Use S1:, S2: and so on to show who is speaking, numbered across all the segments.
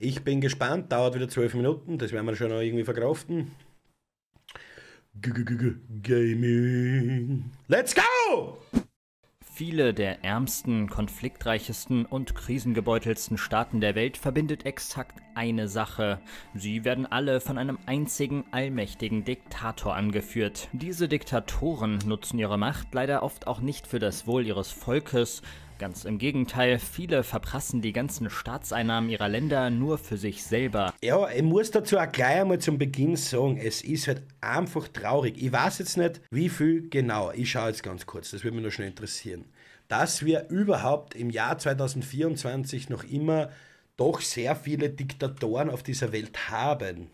S1: Ich bin gespannt, dauert wieder 12 Minuten, das werden wir schon noch irgendwie verkraften. Gaming. Let's go!
S2: Viele der ärmsten, konfliktreichsten und krisengebeutelsten Staaten der Welt verbindet exakt eine Sache. Sie werden alle von einem einzigen, allmächtigen Diktator angeführt. Diese Diktatoren nutzen ihre Macht leider oft auch nicht für das Wohl ihres Volkes. Ganz im Gegenteil, viele verprassen die ganzen Staatseinnahmen ihrer Länder nur für sich selber.
S1: Ja, ich muss dazu auch gleich einmal zum Beginn sagen, es ist halt einfach traurig. Ich weiß jetzt nicht, wie viel genau. Ich schaue jetzt ganz kurz, das würde mich noch schnell interessieren. Dass wir überhaupt im Jahr 2024 noch immer doch sehr viele Diktatoren auf dieser Welt haben.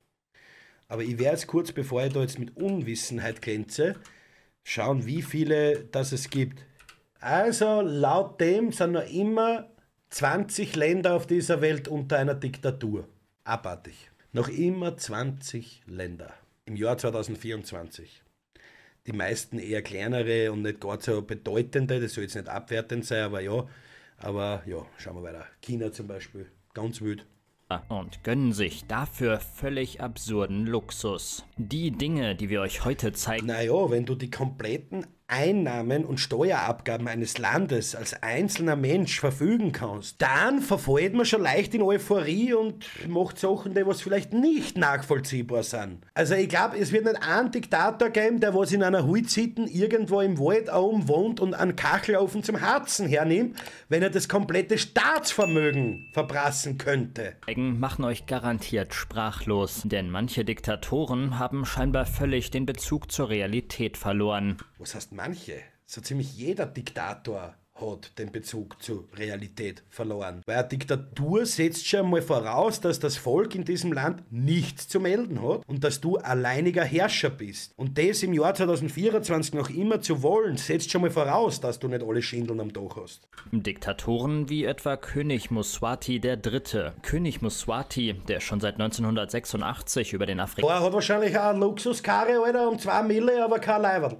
S1: Aber ich werde jetzt kurz, bevor ich da jetzt mit Unwissenheit glänze, schauen, wie viele das es gibt. Also laut dem sind noch immer 20 Länder auf dieser Welt unter einer Diktatur. Abartig. Noch immer 20 Länder im Jahr 2024. Die meisten eher kleinere und nicht gar so bedeutende, das soll jetzt nicht abwertend sein, aber ja, schauen wir weiter. China zum Beispiel, ganz wild.
S2: Und gönnen sich dafür völlig absurden Luxus. Die Dinge, die wir euch heute zeigen.
S1: Naja, wenn du die kompletten Einnahmen und Steuerabgaben eines Landes als einzelner Mensch verfügen kannst, dann verfällt man schon leicht in Euphorie und macht Sachen, die was vielleicht nicht nachvollziehbar sind. Also ich glaube, es wird nicht einen Diktator geben, der was in einer Hulzhütte irgendwo im Wald oben wohnt und einen Kachelofen zum Harzen hernimmt, wenn er das komplette Staatsvermögen verprassen könnte.
S2: Machen euch garantiert sprachlos, denn manche Diktatoren haben scheinbar völlig den Bezug zur Realität verloren.
S1: Was heißt manche? So ziemlich jeder Diktator hat den Bezug zur Realität verloren. Weil eine Diktatur setzt schon mal voraus, dass das Volk in diesem Land nichts zu melden hat und dass du alleiniger Herrscher bist. Und das im Jahr 2024 noch immer zu wollen, setzt schon mal voraus, dass du nicht alle Schindeln am Dach hast.
S2: Diktatoren wie etwa König Mswati III. König Mswati, der schon seit 1986 über den Afrika...
S1: Er hat wahrscheinlich auch eine Luxuskarre, Alter, um 2 Mille, aber kein Leiberl.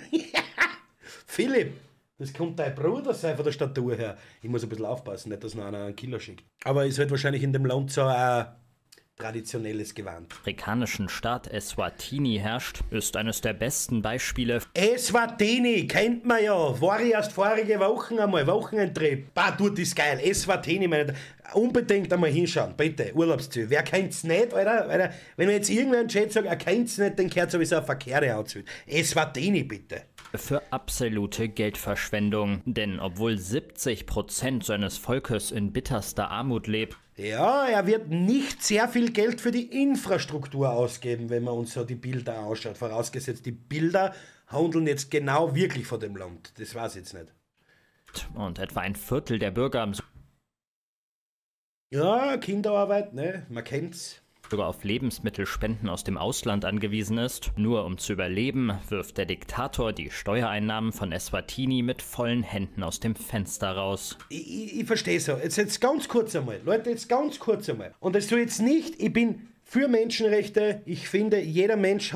S1: Philipp! Das kommt dein Bruder sein von der Statur her. Ich muss ein bisschen aufpassen, nicht, dass noch einer einen Killer schickt. Aber ist halt wahrscheinlich in dem Land so ein traditionelles Gewand.
S2: Afrikanischen Staat Eswatini herrscht, ist eines der besten Beispiele.
S1: Eswatini, kennt man ja. War ich erst vorige Woche einmal, Wochenendtrip. Bah, tut ist geil. Eswatini, meine. Unbedingt einmal hinschauen, bitte. Urlaubsziel. Wer kennt's nicht, Alter? Wenn mir jetzt irgendwer im Chat sagt, er kennt's nicht, dann gehört sowieso ein Verkehr aus. Eswatini, bitte.
S2: Für absolute Geldverschwendung, denn obwohl 70% seines Volkes in bitterster Armut lebt.
S1: Ja, er wird nicht sehr viel Geld für die Infrastruktur ausgeben, wenn man uns so die Bilder anschaut. Vorausgesetzt, die Bilder handeln jetzt genau wirklich von dem Land. Das weiß ich jetzt nicht.
S2: Und etwa ein Viertel der Bürger am
S1: Ja, Kinderarbeit, ne, man kennt's.
S2: Sogar auf Lebensmittelspenden aus dem Ausland angewiesen ist. Nur um zu überleben, wirft der Diktator die Steuereinnahmen von Eswatini mit vollen Händen aus dem Fenster raus.
S1: Ich verstehe so. Jetzt ganz kurz einmal. Leute, jetzt ganz kurz einmal. Und das soll jetzt nicht, ich bin für Menschenrechte. Ich finde, jeder Mensch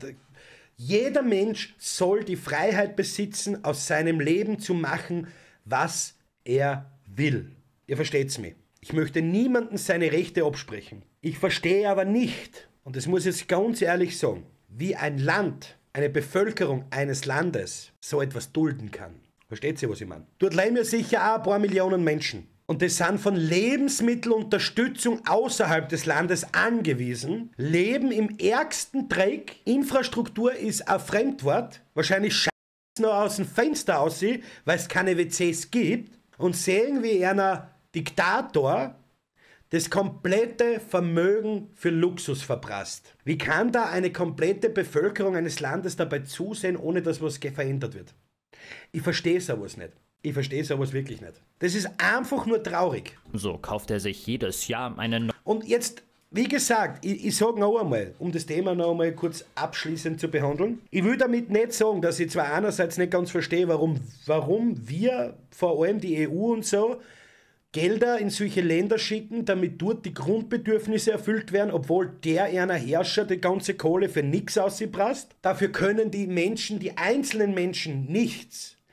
S1: soll die Freiheit besitzen, aus seinem Leben zu machen, was er will. Ihr versteht's mich. Ich möchte niemandem seine Rechte absprechen. Ich verstehe aber nicht, und das muss ich jetzt ganz ehrlich sagen, wie ein Land, eine Bevölkerung eines Landes so etwas dulden kann. Versteht ihr, was ich meine? Dort leben ja sicher auch ein paar Millionen Menschen. Und die sind von Lebensmittelunterstützung außerhalb des Landes angewiesen, leben im ärgsten Dreck, Infrastruktur ist ein Fremdwort, wahrscheinlich scheiße noch aus dem Fenster aussieht, weil es keine WCs gibt, und sehen, wie einer Diktator das komplette Vermögen für Luxus verprasst. Wie kann da eine komplette Bevölkerung eines Landes dabei zusehen, ohne dass was verändert wird? Ich verstehe sowas nicht. Ich verstehe sowas wirklich nicht. Das ist einfach nur traurig.
S2: So kauft er sich jedes Jahr einen...
S1: Und jetzt, wie gesagt, ich sage noch einmal, um das Thema noch einmal kurz abschließend zu behandeln. Ich will damit nicht sagen, dass ich zwar einerseits nicht ganz verstehe, warum wir, vor allem die EU und so, Gelder in solche Länder schicken, damit dort die Grundbedürfnisse erfüllt werden, obwohl der einer Herrscher die ganze Kohle für nichts ausprasst. Dafür können die Menschen, die einzelnen Menschen nichts.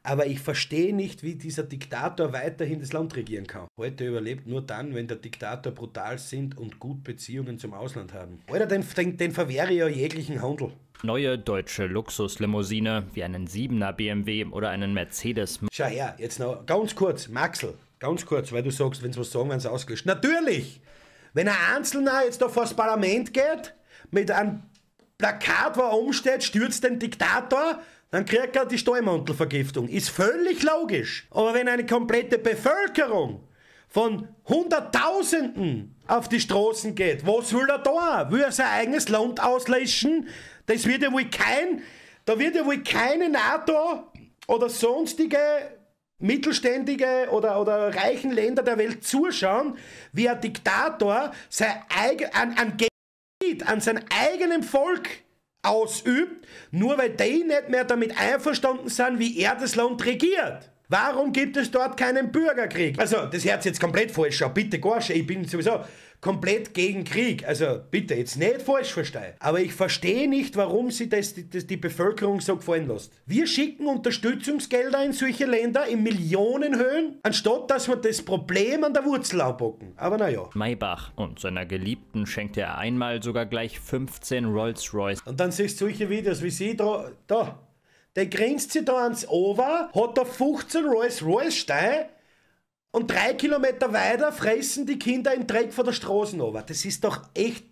S1: Aber ich verstehe nicht, wie dieser Diktator weiterhin das Land regieren kann. Heute überlebt nur dann, wenn der Diktator brutal sind und gut Beziehungen zum Ausland haben. Alter, den verwehre ich ja jeglichen Handel.
S2: Neue deutsche Luxuslimousine wie einen 7er BMW oder einen Mercedes.
S1: Schau her, jetzt noch ganz kurz, Maxl, ganz kurz, weil du sagst, wenn sie was sagen, werden sie ausgelöscht. Natürlich! Wenn ein Einzelner jetzt da vor das Parlament geht, mit einem Plakat, wo er umsteht, stürzt den Diktator, dann kriegt er die Stallmantelvergiftung. Ist völlig logisch. Aber wenn eine komplette Bevölkerung von Hunderttausenden auf die Straßen geht, was will er da? Will er sein eigenes Land auslöschen? Das wird ja wohl da wird ja wohl keine NATO oder sonstige mittelständige oder reichen Länder der Welt zuschauen, wie ein Diktator an sein eigenem Volk ausübt, nur weil die nicht mehr damit einverstanden sind, wie er das Land regiert. Warum gibt es dort keinen Bürgerkrieg? Also, das hört sich jetzt komplett falsch an. Bitte gar nicht. Ich bin sowieso komplett gegen Krieg. Also, bitte, jetzt nicht falsch verstehen. Aber ich verstehe nicht, warum sie die Bevölkerung so gefallen lässt. Wir schicken Unterstützungsgelder in solche Länder in Millionenhöhen, anstatt dass wir das Problem an der Wurzel anpacken. Aber naja.
S2: Maybach und seiner Geliebten schenkte er einmal sogar gleich 15 Rolls-Royce.
S1: Und dann siehst du solche Videos wie sie da. Der grinst sich da ans Over, hat da 15 Rolls-Royce-Steine und 3 Kilometer weiter fressen die Kinder im Dreck von der Straße runter. Das ist doch echt...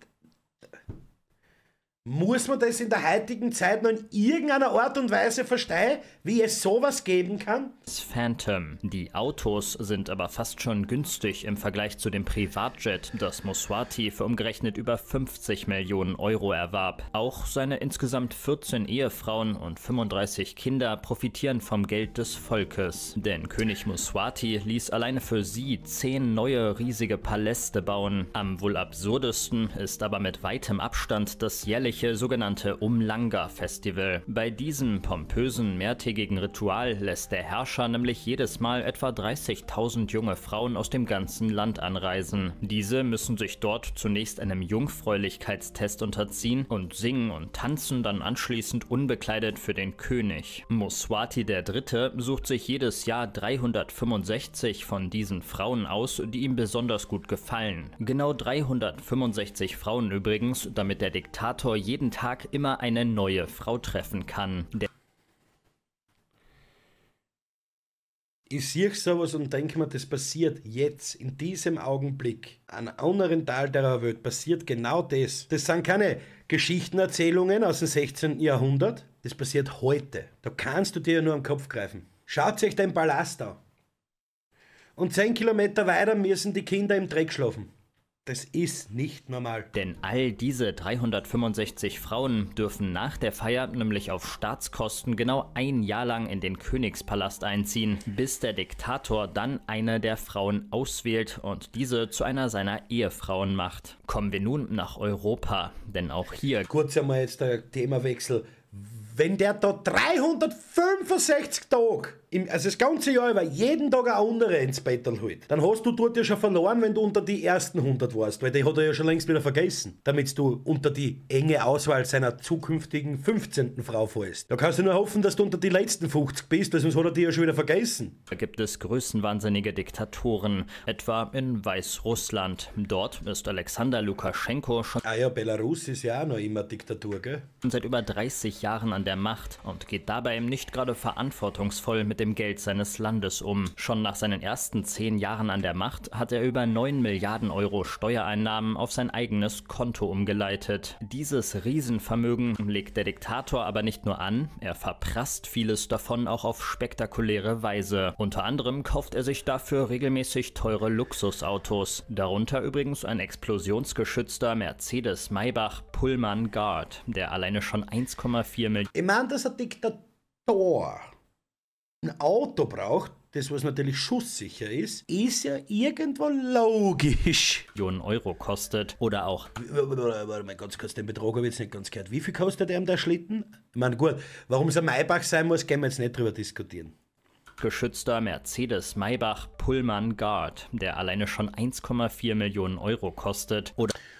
S1: Muss man das in der heutigen Zeit noch in irgendeiner Art und Weise verstehen, wie es sowas geben kann?
S2: Das Phantom. Die Autos sind aber fast schon günstig im Vergleich zu dem Privatjet, das Moswati für umgerechnet über 50 Millionen Euro erwarb. Auch seine insgesamt 14 Ehefrauen und 35 Kinder profitieren vom Geld des Volkes. Denn König Moswati ließ alleine für sie 10 neue riesige Paläste bauen. Am wohl absurdesten ist aber mit weitem Abstand das jährliche sogenannte Umlanga-Festival. Bei diesem pompösen mehrtägigen Ritual lässt der Herrscher nämlich jedes Mal etwa 30.000 junge Frauen aus dem ganzen Land anreisen. Diese müssen sich dort zunächst einem Jungfräulichkeitstest unterziehen und singen und tanzen dann anschließend unbekleidet für den König. Moswati III. Sucht sich jedes Jahr 365 von diesen Frauen aus, die ihm besonders gut gefallen. Genau 365 Frauen übrigens, damit der Diktator jeden Tag immer eine neue Frau treffen kann.
S1: Ich sehe sowas und denke mir, das passiert jetzt, in diesem Augenblick. An einem anderen Teil der Welt passiert genau das. Das sind keine Geschichtenerzählungen aus dem 16. Jahrhundert. Das passiert heute. Da kannst du dir ja nur am Kopf greifen. Schaut euch den Palast an. Und 10 Kilometer weiter müssen die Kinder im Dreck schlafen. Das ist nicht normal.
S2: Denn all diese 365 Frauen dürfen nach der Feier nämlich auf Staatskosten genau ein Jahr lang in den Königspalast einziehen, bis der Diktator dann eine der Frauen auswählt und diese zu einer seiner Ehefrauen macht. Kommen wir nun nach Europa, denn auch hier...
S1: Kurz einmal jetzt der Themawechsel. Wenn der da 365 Tage, also das ganze Jahr über, jeden Tag eine andere ins Bettel holt, dann hast du dort ja schon verloren, wenn du unter die ersten 100 warst, weil die hat er ja schon längst wieder vergessen, damit du unter die enge Auswahl seiner zukünftigen 15. Frau fällst. Da kannst du nur hoffen, dass du unter die letzten 50 bist, weil sonst hat er die ja schon wieder vergessen.
S2: Da gibt es größenwahnsinnige Diktatoren, etwa in Weißrussland. Dort ist Alexander Lukaschenko schon...
S1: Ah ja, Belarus ist ja auch noch immer Diktatur, gell?
S2: Seit über 30 Jahren an der Macht und geht dabei nicht gerade verantwortungsvoll mit dem Geld seines Landes um. Schon nach seinen ersten 10 Jahren an der Macht hat er über 9 Milliarden Euro Steuereinnahmen auf sein eigenes Konto umgeleitet. Dieses Riesenvermögen legt der Diktator aber nicht nur an, er verprasst vieles davon auch auf spektakuläre Weise. Unter anderem kauft er sich dafür regelmäßig teure Luxusautos, darunter übrigens ein explosionsgeschützter Mercedes Maybach Pullman Guard, der alleine schon 1,4 Millionen...
S1: Ich meine, dass ein Diktator ein Auto braucht, das was natürlich schusssicher ist ja irgendwo logisch.
S2: Millionen Euro kostet oder auch...
S1: Warte mal ganz kurz, den Betrag habe ich jetzt nicht ganz gehört. Wie viel kostet der Schlitten? Ich meine, gut, warum es ein Maybach sein muss, können wir jetzt nicht drüber diskutieren.
S2: Geschützter Mercedes Maybach Pullman Guard, der alleine schon 1,4 Millionen Euro kostet. Oder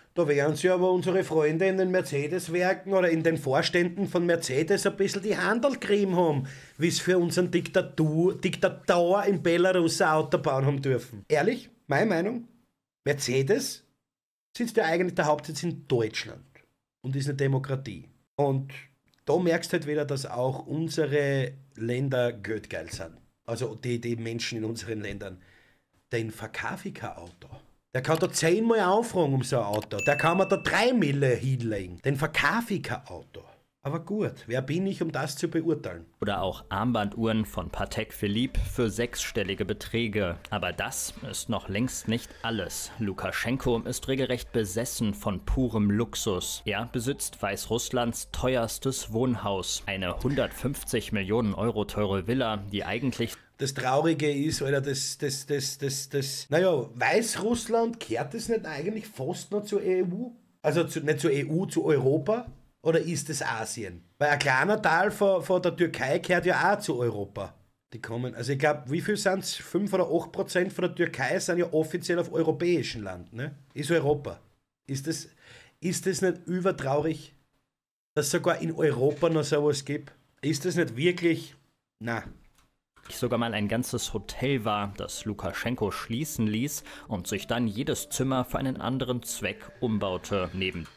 S1: Da werden sie aber unsere Freunde in den Mercedes-Werken oder in den Vorständen von Mercedes ein bisschen die Handel gerieben haben, wie es für unseren Diktator in Belarus ein Auto bauen haben dürfen. Ehrlich, meine Meinung, Mercedes sitzt ja eigentlich der Hauptsitz in Deutschland und ist eine Demokratie. Und da merkst du halt wieder, dass auch unsere Länder geldgeil sind. Also die Menschen in unseren Ländern. Den verkaufe ich kein Auto. Der kann da 10-mal aufragen um so ein Auto. Der kann mir da 3 Mille hinlegen. Den verkaufe ich kein Auto. Aber gut, wer bin ich, um das zu beurteilen?
S2: Oder auch Armbanduhren von Patek Philippe für 6-stellige Beträge. Aber das ist noch längst nicht alles. Lukaschenko ist regelrecht besessen von purem Luxus. Er besitzt Weißrusslands teuerstes Wohnhaus. Eine 150 Millionen Euro teure Villa, die eigentlich...
S1: Das Traurige ist, Alter, naja, Weißrussland, gehört das nicht eigentlich fast noch zur EU? Also nicht zur EU, zu Europa? Oder ist es Asien? Weil ein kleiner Teil von der Türkei gehört ja auch zu Europa. Die kommen, also ich glaube, wie viel sind es? 5 oder 8% von der Türkei sind ja offiziell auf europäischem Land, ne? Ist Europa. Ist das nicht übertraurig, dass es sogar in Europa noch sowas gibt? Ist das nicht wirklich... Na.
S2: Sogar mal ein ganzes Hotel war, das Lukaschenko schließen ließ und sich dann jedes Zimmer für einen anderen Zweck umbaute.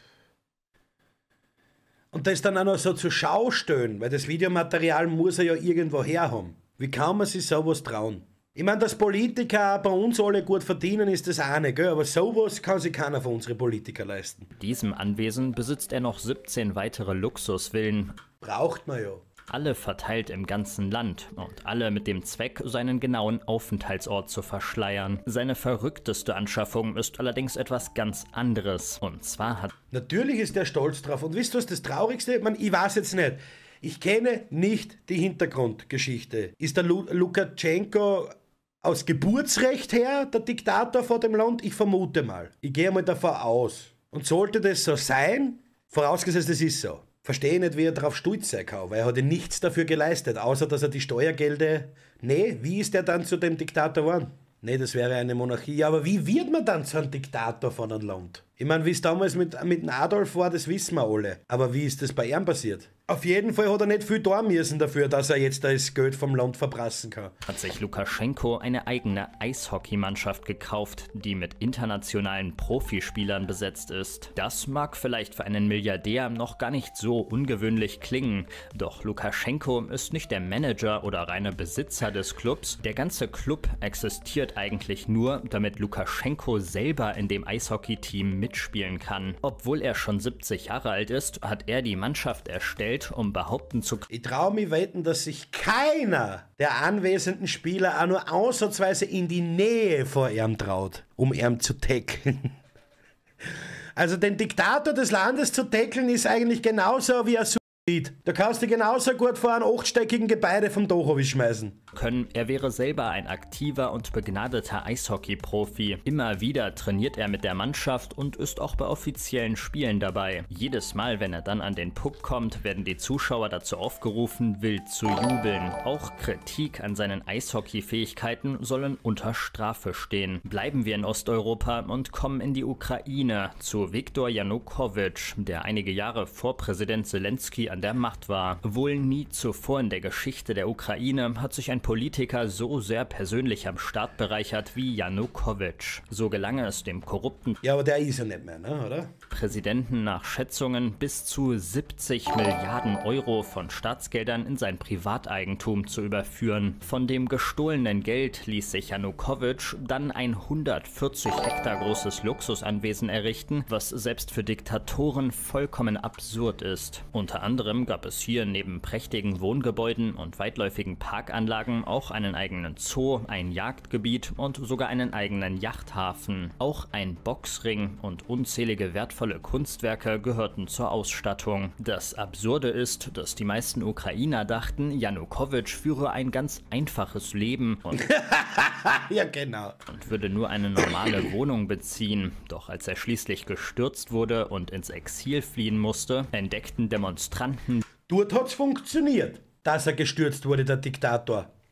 S1: Und das dann auch noch so zur Schau stellen, weil das Videomaterial muss er ja irgendwo her haben. Wie kann man sich sowas trauen? Ich meine, dass Politiker bei uns alle gut verdienen, ist das eine, gell? Aber sowas kann sich keiner von unseren Politikern leisten.
S2: In diesem Anwesen besitzt er noch 17 weitere Luxusvillen.
S1: Braucht man ja.
S2: Alle verteilt im ganzen Land und alle mit dem Zweck, seinen genauen Aufenthaltsort zu verschleiern. Seine verrückteste Anschaffung ist allerdings etwas ganz anderes. Und zwar hat...
S1: Natürlich ist er stolz drauf. Und wisst ihr, was das Traurigste? Ich weiß jetzt nicht. Ich kenne nicht die Hintergrundgeschichte. Ist der Lukaschenko aus Geburtsrecht her der Diktator vor dem Land? Ich vermute mal. Ich gehe mal davon aus. Und sollte das so sein, vorausgesetzt es ist so, verstehe nicht, wie er darauf stolz sein kann, weil er hat ja nichts dafür geleistet, außer dass er die Steuergelder... Nee, wie ist er dann zu dem Diktator geworden? Nee, das wäre eine Monarchie. Aber wie wird man dann zu einem Diktator von einem Land? Ich meine, wie es damals mit Adolf war, das wissen wir alle. Aber wie ist das bei ihm passiert? Auf jeden Fall hat er nicht viel tun müssen dafür, dass er jetzt das Geld vom Land verprassen kann.
S2: Hat sich Lukaschenko eine eigene Eishockeymannschaft gekauft, die mit internationalen Profispielern besetzt ist. Das mag vielleicht für einen Milliardär noch gar nicht so ungewöhnlich klingen. Doch Lukaschenko ist nicht der Manager oder reine Besitzer des Clubs. Der ganze Club existiert eigentlich nur, damit Lukaschenko selber in dem Eishockey-Team mitspielen kann. Obwohl er schon 70 Jahre alt ist, hat er die Mannschaft erstellt, um behaupten zu können.
S1: Ich traue mich wetten, dass sich keiner der anwesenden Spieler auch nur ausnahmsweise in die Nähe vor ihm traut, um ihn zu tackeln. Also den Diktator des Landes zu tackeln ist eigentlich genauso wie ein Suizid. Da kannst du genauso gut vor einen 8-stöckigen Gebäude vom Dochowi schmeißen.
S2: Er wäre selber ein aktiver und begnadeter Eishockey-Profi. Immer wieder trainiert er mit der Mannschaft und ist auch bei offiziellen Spielen dabei. Jedes Mal, wenn er dann an den Puck kommt, werden die Zuschauer dazu aufgerufen, wild zu jubeln. Auch Kritik an seinen Eishockey-Fähigkeiten sollen unter Strafe stehen. Bleiben wir in Osteuropa und kommen in die Ukraine zu Viktor Janukowitsch, der einige Jahre vor Präsident Zelensky an der Macht war. Wohl nie zuvor in der Geschichte der Ukraine hat sich ein Politiker so sehr persönlich am Staat bereichert wie Janukowitsch. So gelang es dem korrupten
S1: Ja, aber der ist ja nicht mehr, ne, oder?
S2: Präsidenten nach Schätzungen bis zu 70 Milliarden Euro von Staatsgeldern in sein Privateigentum zu überführen. Von dem gestohlenen Geld ließ sich Janukowitsch dann ein 140 Hektar großes Luxusanwesen errichten, was selbst für Diktatoren vollkommen absurd ist. Unter anderem gab es hier neben prächtigen Wohngebäuden und weitläufigen Parkanlagen auch einen eigenen Zoo, ein Jagdgebiet und sogar einen eigenen Yachthafen. Auch ein Boxring und unzählige wertvolle Kunstwerke gehörten zur Ausstattung. Das Absurde ist, dass die meisten Ukrainer dachten, Janukowitsch führe ein ganz einfaches Leben und,
S1: ja, genau.
S2: und würde nur eine normale Wohnung beziehen. Doch als er schließlich gestürzt wurde und ins Exil fliehen musste, entdeckten Demonstranten,
S1: Dort hat's funktioniert, dass er gestürzt wurde, der Diktator.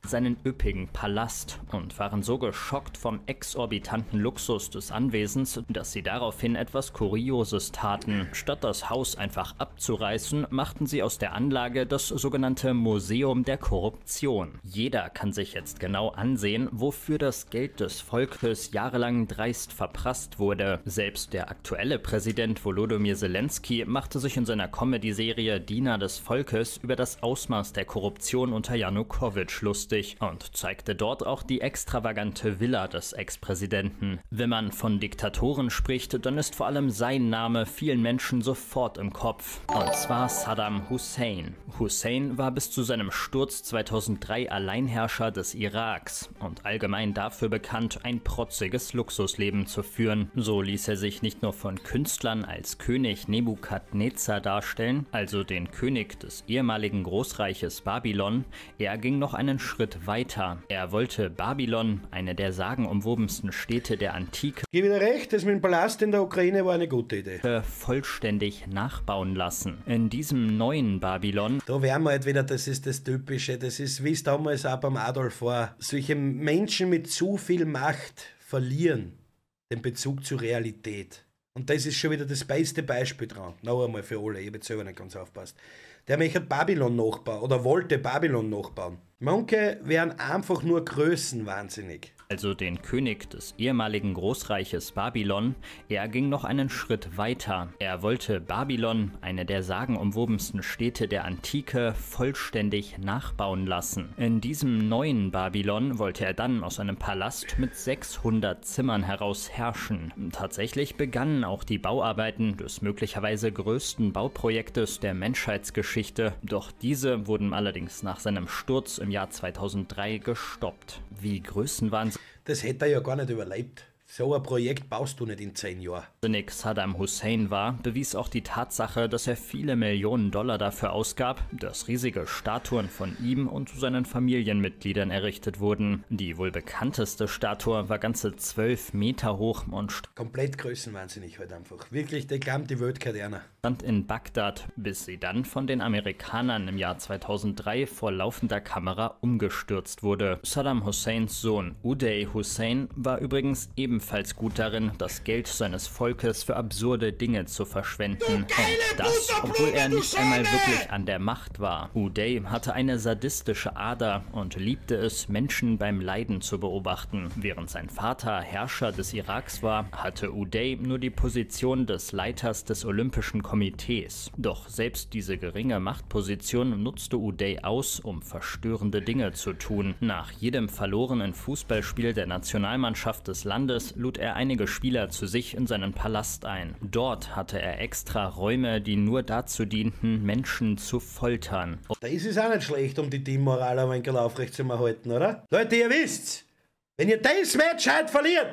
S2: seinen üppigen Palast und waren so geschockt vom exorbitanten Luxus des Anwesens, dass sie daraufhin etwas Kurioses taten. Statt das Haus einfach abzureißen, machten sie aus der Anlage das sogenannte Museum der Korruption. Jeder kann sich jetzt genau ansehen, wofür das Geld des Volkes jahrelang dreist verprasst wurde. Selbst der aktuelle Präsident Volodymyr Zelensky machte sich in seiner Comedy-Serie Diener des Volkes über das Ausmaß der Korruption unter Janukowitsch lustig und zeigte dort auch die extravagante Villa des Ex-Präsidenten. Wenn man von Diktatoren spricht, dann ist vor allem sein Name vielen Menschen sofort im Kopf. Und zwar Saddam Hussein. Hussein war bis zu seinem Sturz 2003 Alleinherrscher des Iraks und allgemein dafür bekannt, ein protziges Luxusleben zu führen. So ließ er sich nicht nur von Künstlern als König Nebukadnezar darstellen, also den König des ehemaligen Großreiches Babylon, er ging noch einen Schritt weiter. Er wollte Babylon, eine der sagenumwobensten Städte der Antike,
S1: Gib dir recht, das mit dem Palast in der Ukraine war eine gute Idee.
S2: vollständig nachbauen lassen. In diesem neuen Babylon,
S1: Da wären wir halt wieder, das ist das Typische, das ist wie es damals auch beim Adolf war. Solche Menschen mit zu viel Macht verlieren den Bezug zur Realität. Und das ist schon wieder das beste Beispiel dran. Noch einmal für alle, ich habe jetzt selber nicht ganz aufpasst. Der möchte Babylon nachbauen oder wollte Babylon nachbauen. Manche wären einfach nur größenwahnsinnig.
S2: also den König des ehemaligen Großreiches Babylon, er ging noch einen Schritt weiter. Er wollte Babylon, eine der sagenumwobensten Städte der Antike, vollständig nachbauen lassen. In diesem neuen Babylon wollte er dann aus einem Palast mit 600 Zimmern heraus herrschen. Tatsächlich begannen auch die Bauarbeiten des möglicherweise größten Bauprojektes der Menschheitsgeschichte, doch diese wurden allerdings nach seinem Sturz im Jahr 2003 gestoppt. Wie größenwahnsinnig
S1: Das hätte er ja gar nicht überlebt. So ein Projekt baust du nicht in 10 Jahren.
S2: Saddam Hussein war, bewies auch die Tatsache, dass er viele Millionen Dollar dafür ausgab, dass riesige Statuen von ihm und seinen Familienmitgliedern errichtet wurden. Die wohl bekannteste Statue war ganze 12 Meter hoch und
S1: Komplett größenwahnsinnig halt einfach. Wirklich, die glauben, die Welt gehört einer.
S2: stand in Bagdad, bis sie dann von den Amerikanern im Jahr 2003 vor laufender Kamera umgestürzt wurde. Saddam Husseins Sohn Uday Hussein war übrigens ebenfalls gut darin, das Geld seines Volkes für absurde Dinge zu verschwenden. Und das, obwohl er nicht einmal wirklich an der Macht war. Uday hatte eine sadistische Ader und liebte es, Menschen beim Leiden zu beobachten. Während sein Vater Herrscher des Iraks war, hatte Uday nur die Position des Leiters des Olympischen Komitees. Doch selbst diese geringe Machtposition nutzte Uday aus, um verstörende Dinge zu tun. Nach jedem verlorenen Fußballspiel der Nationalmannschaft des Landes lud er einige Spieler zu sich in seinen Palast ein. Dort hatte er extra Räume, die nur dazu dienten, Menschen zu foltern.
S1: Da ist es auch nicht schlecht, um die Teammoral ein wenig aufrecht zu erhalten, oder? Leute, ihr wisst, wenn ihr das Match halt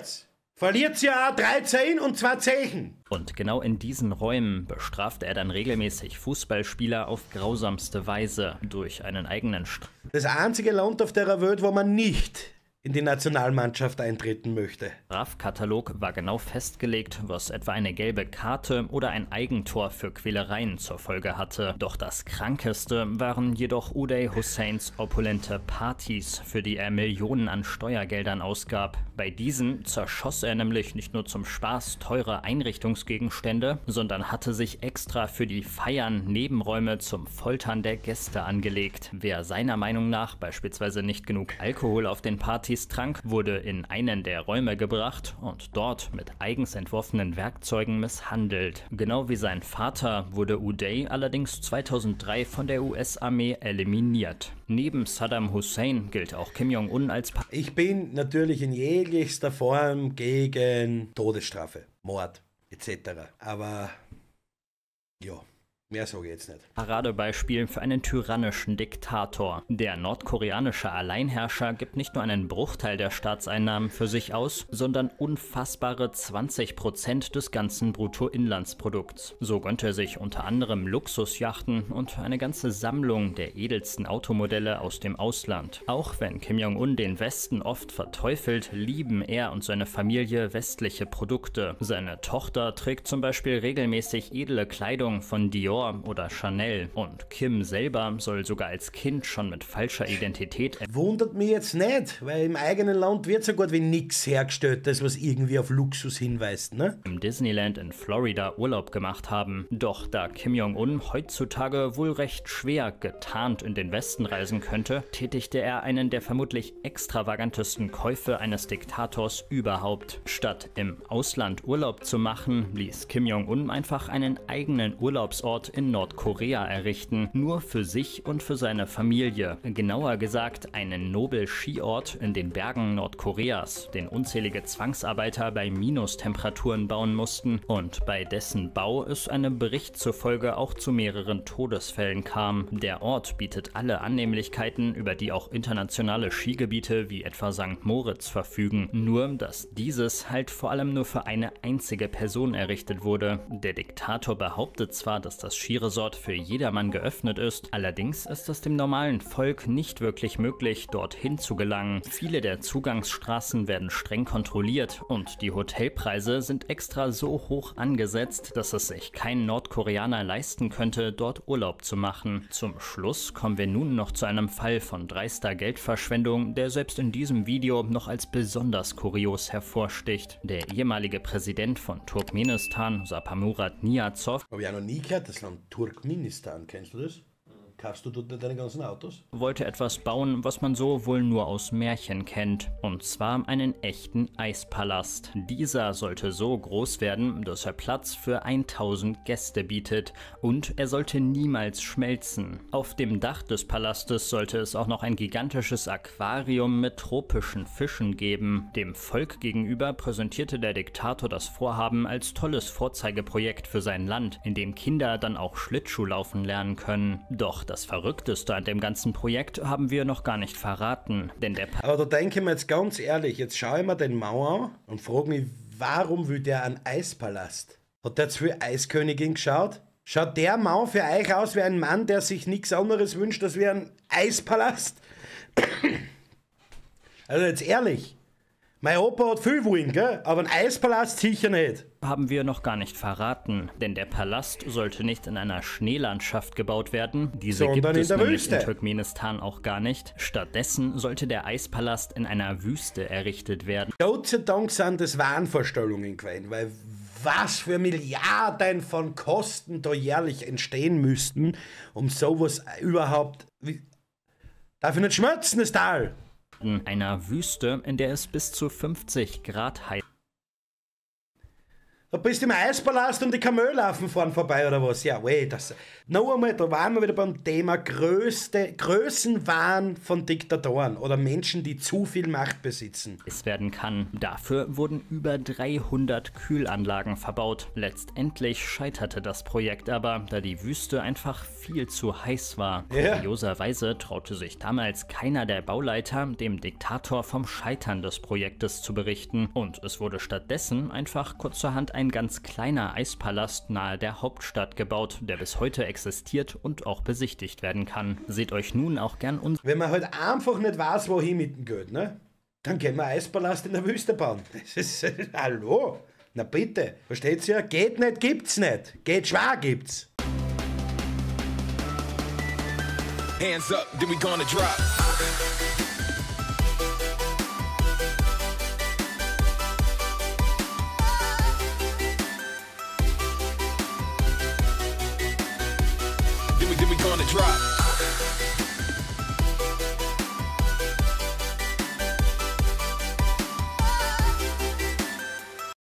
S1: verliert ihr auch 13 und 2 Zechen.
S2: Und genau in diesen Räumen bestrafte er dann regelmäßig Fußballspieler auf grausamste Weise durch einen eigenen
S1: Das einzige Land auf der Welt, wo man nicht in die Nationalmannschaft eintreten möchte.
S2: Strafkatalog war genau festgelegt, was etwa eine gelbe Karte oder ein Eigentor für Quälereien zur Folge hatte. Doch das Krankeste waren jedoch Uday Husseins opulente Partys, für die er Millionen an Steuergeldern ausgab. Bei diesen zerschoss er nämlich nicht nur zum Spaß teure Einrichtungsgegenstände, sondern hatte sich extra für die Feiern Nebenräume zum Foltern der Gäste angelegt. Wer seiner Meinung nach beispielsweise nicht genug Alkohol auf den Partys trank, wurde in einen der Räume gebracht und dort mit eigens entworfenen Werkzeugen misshandelt. Genau wie sein Vater wurde Uday allerdings 2003 von der US-Armee eliminiert. Neben Saddam Hussein gilt auch Kim Jong-un als
S1: Ich bin natürlich in jeglichster Form gegen Todesstrafe, Mord etc. Aber ja, mehr sage ich jetzt nicht.
S2: Paradebeispiel für einen tyrannischen Diktator. Der nordkoreanische Alleinherrscher gibt nicht nur einen Bruchteil der Staatseinnahmen für sich aus, sondern unfassbare 20% des ganzen Bruttoinlandsprodukts. So gönnt er sich unter anderem Luxusjachten und eine ganze Sammlung der edelsten Automodelle aus dem Ausland. Auch wenn Kim Jong-un den Westen oft verteufelt, lieben er und seine Familie westliche Produkte. Seine Tochter trägt zum Beispiel regelmäßig edle Kleidung von Dior Dior oder Chanel. Und Kim selber soll sogar als Kind schon mit falscher Identität...
S1: Wundert mich jetzt nicht, weil im eigenen Land wird so gut wie nichts hergestellt, das was irgendwie auf Luxus hinweist, ne?
S2: ...im Disneyland in Florida Urlaub gemacht haben. Doch da Kim Jong-un heutzutage wohl recht schwer getarnt in den Westen reisen könnte, tätigte er einen der vermutlich extravagantesten Käufe eines Diktators überhaupt. Statt im Ausland Urlaub zu machen, ließ Kim Jong-un einfach einen eigenen Urlaubsort in Nordkorea errichten, nur für sich und für seine Familie. Genauer gesagt einen Nobel-Skiort in den Bergen Nordkoreas, den unzählige Zwangsarbeiter bei Minustemperaturen bauen mussten und bei dessen Bau es einem Bericht zufolge auch zu mehreren Todesfällen kam. Der Ort bietet alle Annehmlichkeiten, über die auch internationale Skigebiete wie etwa St. Moritz verfügen. Nur, dass dieses halt vor allem nur für eine einzige Person errichtet wurde. Der Diktator behauptet zwar, dass das Skiresort für jedermann geöffnet ist, allerdings ist es dem normalen Volk nicht wirklich möglich, dorthin zu gelangen. Viele der Zugangsstraßen werden streng kontrolliert und die Hotelpreise sind extra so hoch angesetzt, dass es sich kein Nordkoreaner leisten könnte, dort Urlaub zu machen. Zum Schluss kommen wir nun noch zu einem Fall von dreister Geldverschwendung, der selbst in diesem Video noch als besonders kurios hervorsticht. Der ehemalige Präsident von Turkmenistan, Saparmurat Niyazov,
S1: Habe ich auch noch nie gehört, das Land Turkmenistan, kennst du das? Kaufst du dort deine ganzen Autos?
S2: wollte etwas bauen, was man so wohl nur aus Märchen kennt. Und zwar einen echten Eispalast. Dieser sollte so groß werden, dass er Platz für 1000 Gäste bietet. Und er sollte niemals schmelzen. Auf dem Dach des Palastes sollte es auch noch ein gigantisches Aquarium mit tropischen Fischen geben. Dem Volk gegenüber präsentierte der Diktator das Vorhaben als tolles Vorzeigeprojekt für sein Land, in dem Kinder dann auch Schlittschuh laufen lernen können. Doch das Verrückteste an dem ganzen Projekt haben wir noch gar nicht verraten, denn der
S1: Aber da denke ich mir jetzt ganz ehrlich, jetzt schaue ich mir den Mauer an und frage mich, warum will der einen Eispalast? Hat der zu viel Eiskönigin geschaut? Schaut der Mauer für euch aus wie ein Mann, der sich nichts anderes wünscht, als wie ein Eispalast? Also jetzt ehrlich, mein Opa hat viel wollen, gell? Aber ein Eispalast sicher nicht.
S2: haben wir noch gar nicht verraten, denn der Palast sollte nicht in einer Schneelandschaft gebaut werden, diese
S1: Sondern
S2: gibt
S1: in
S2: es
S1: der
S2: nämlich
S1: Wüste.
S2: in Turkmenistan auch gar nicht. Stattdessen sollte der Eispalast in einer Wüste errichtet werden.
S1: Gott sei Dank sind das Wahnvorstellungen gewesen, weil was für Milliarden von Kosten da jährlich entstehen müssten, um sowas überhaupt... Darf ich nicht schmerzen, das Tal?
S2: In einer Wüste, in der es bis zu 50 Grad heiß
S1: Da bist du im Eispalast und die Kamellaufen fahren vorbei oder was? Ja, wait, das... Noch einmal, da waren wir wieder beim Thema Größenwahn von Diktatoren oder Menschen, die zu viel Macht besitzen.
S2: werden kann. Dafür wurden über 300 Kühlanlagen verbaut. Letztendlich scheiterte das Projekt aber, da die Wüste einfach viel zu heiß war.
S1: Ja.
S2: Kurioserweise traute sich damals keiner der Bauleiter, dem Diktator vom Scheitern des Projektes zu berichten, und es wurde stattdessen einfach kurzerhand ein ganz kleiner Eispalast nahe der Hauptstadt gebaut, der bis heute existiert und auch besichtigt werden kann. Seht euch nun auch gern
S1: Wenn man halt einfach nicht weiß, wohin mit dem Geld, ne? Dann können wir einen Eispalast in der Wüste bauen. Das ist... Hallo? Na bitte. Versteht's ja? Geht nicht, gibt's nicht. Geht schwer, gibt's.
S3: Hands up, then we gonna drop. Then we gonna drop.